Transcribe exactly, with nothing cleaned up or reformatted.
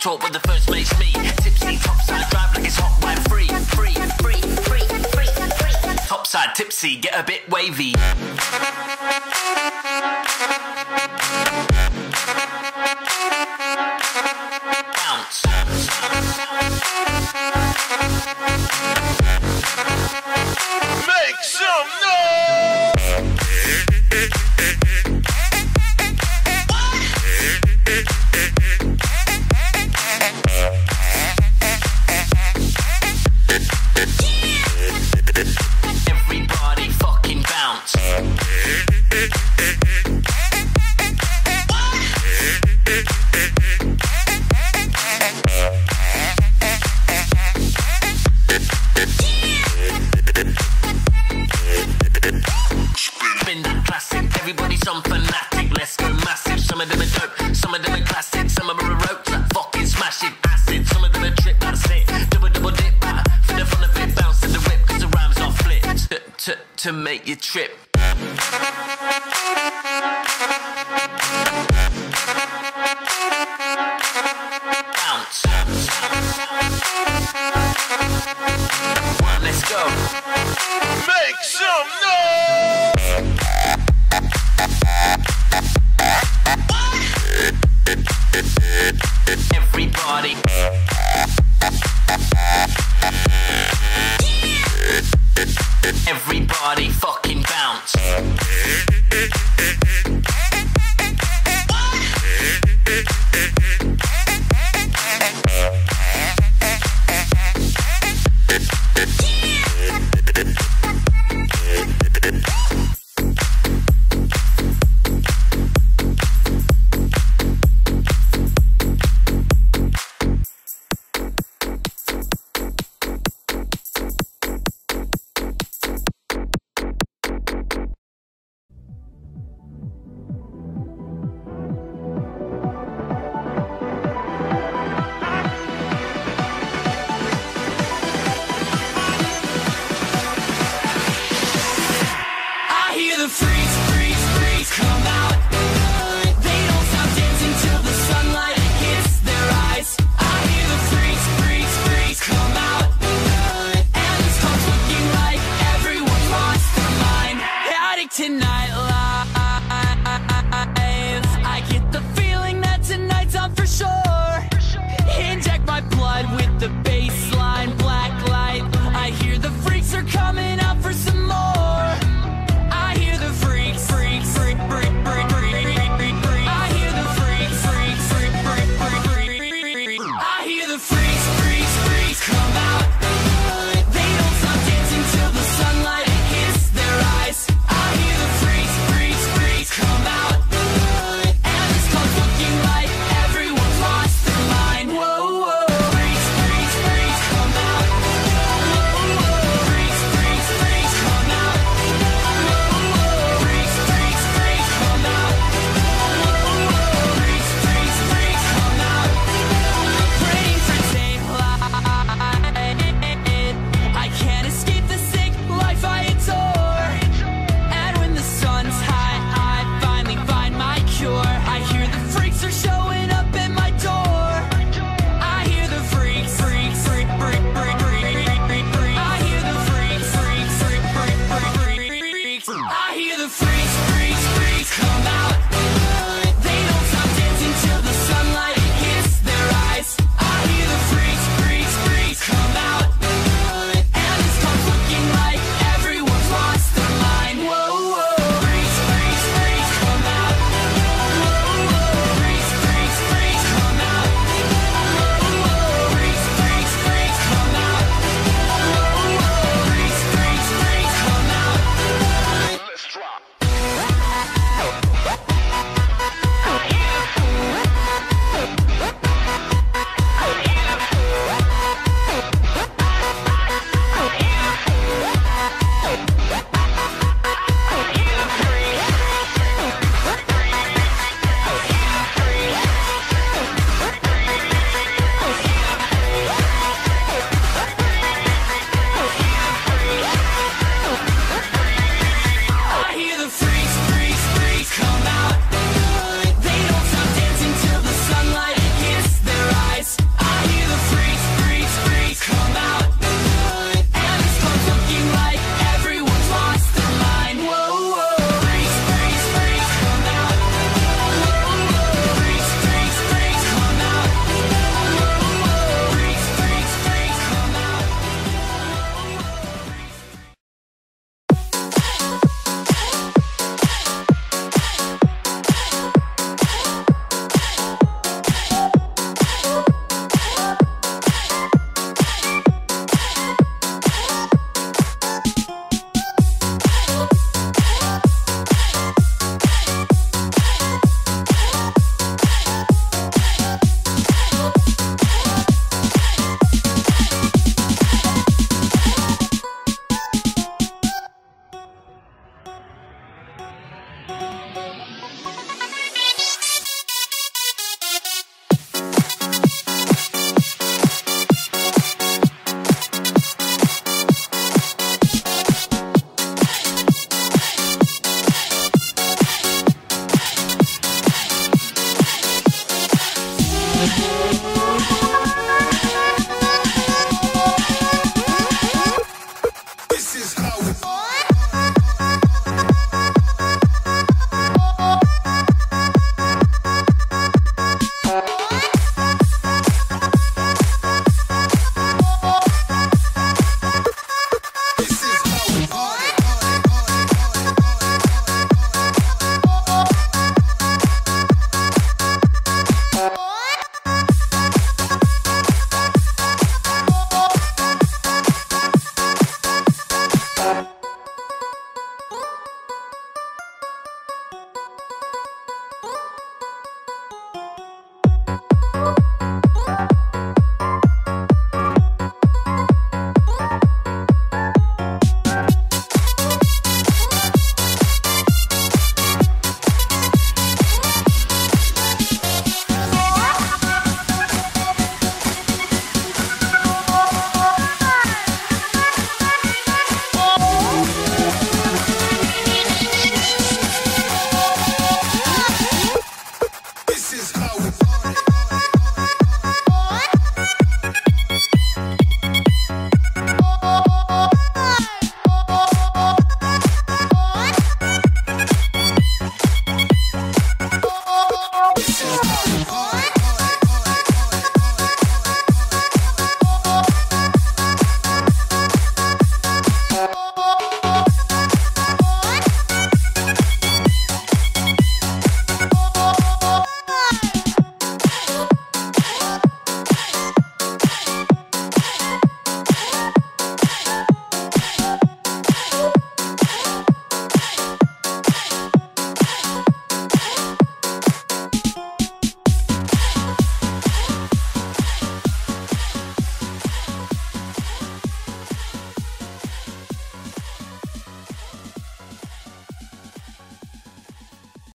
talk with the first mate's me. Tipsy, topside, drive like it's hot wine. Free, free, free, free, free, free. Topside, tipsy, get a bit wavy. Bounce. Make some noise! Everybody fucking bounce. Spin that classic, everybody some fanatic. Let's go massive. Some of them are dope, some of them are classic, some of them are ropes that fucking smashing acid. Some of them are trip, that's it. Double double dip, uh, for the fun of it, bounce to the whip, cause the rhymes are flipped to, to, to make you trip.